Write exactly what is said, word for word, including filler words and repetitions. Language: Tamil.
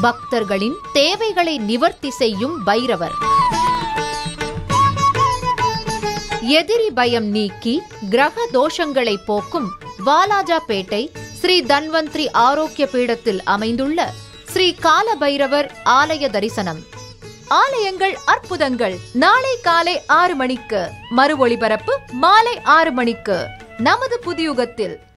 பக்தர்களின் தேவைகளை நிவர்த்தி செய்யும் பைரவர். எதிரி பயம் நீக்கி கிரக தோஷங்களை போக்கும் வாலாஜாபேட்டை ஸ்ரீ தன்வந்திரி ஆரோக்கிய பீடத்தில் அமைந்துள்ள ஸ்ரீ கால பைரவர் ஆலய தரிசனம். ஆலயங்கள் அற்புதங்கள் நாளை காலை ஆறு மணிக்கு, மறு ஒளிபரப்பு மாலை ஆறு மணிக்கு நமது புதியுகத்தில்.